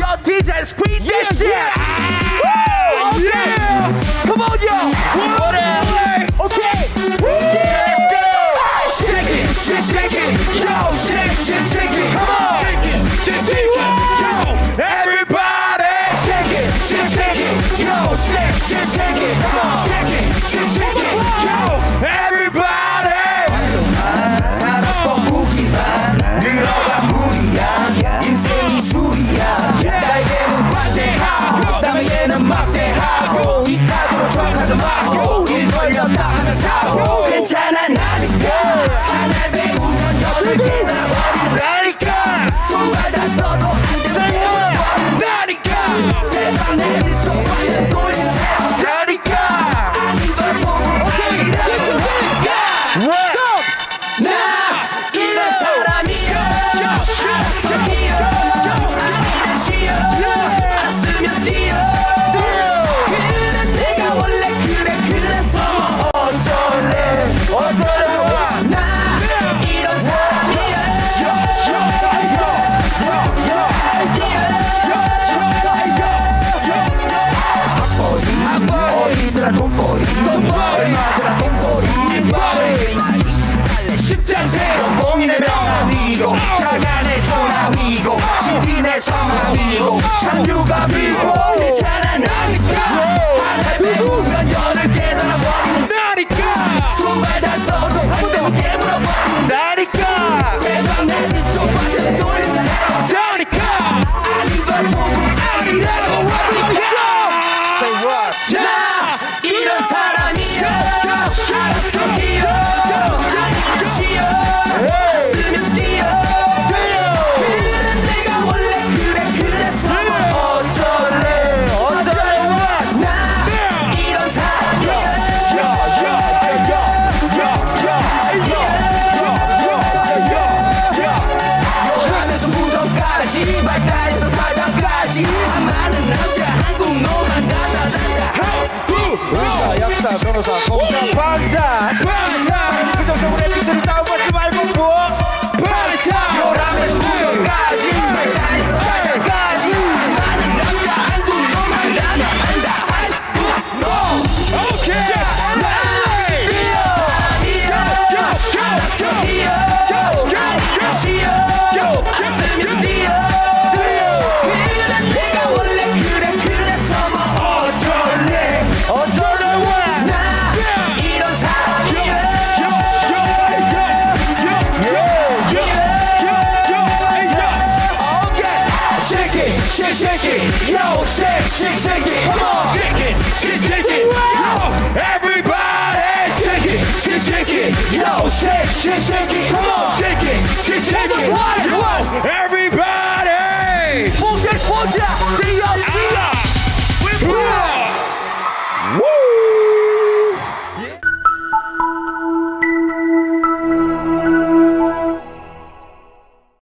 DJ speed that shit. Yeah. Come on, yo. Okay. Let's go. Shake it, shake it. Yo, shake it. Come on. Shake it. Yo, everybody. Shake it, shake it. Yo, shake it. Come on. Shake it. Yo, everybody. 살아본 무기만 늘어가 무리야 인생이 술이야 나에게는 관대하고 남에게는 막대하고 이 카드로 정하지 마고 일 벌렸다 하면 사고 괜찮아 나니까 하나를 배우면 여덟 개 살아버린다니까 손 받았어도 안 되면 나니까 대박 내릴 쪽 완전 소리 내자니까 아닌 걸 보고 아니라고 하니까 나 이런 사람이야 알았어 기어 아니면 쉬어 알았으면 뛰어 그래 내가 원래 그래서 어쩔래 나 이런 사람이야 악보이들아 돈보이 얼마들아 돈보이 십장세 연봉인의 명함이고 장안의 조남이고 신빈의 성함이고 찬유감이고 괜찮아 나니까 하나를 배우면 열을 깨달아버리는 나니까 손 받았어도 한 대만 깨물어버리는 나니까 대박 내는 쪽 빠지는 소리는 나니까 아닌 걸 보고 아니라고 하니까 Say what? 나 이런 사람이야 알았어 기어 아니면 쉬어 알았으면 뛰어 그래 내가 원래 그래서 어쩔래 나 이런 사람이야 산에서 무덤까지 발달에서 사장까지 많은 남자 한국 노만 나다단다 의사, 약사, 변호사, 검사, 판사 그정성으로 에피소드 다운받지 말고 뭐 요람에서 무덤까지 발달에서 사장까지 많은 남자 한국 노만 나다단다 Shake it, yo, shake it, come on, shake it, yo, everybody, shake it, yo, shake it, come on, shake it, yo, everybody.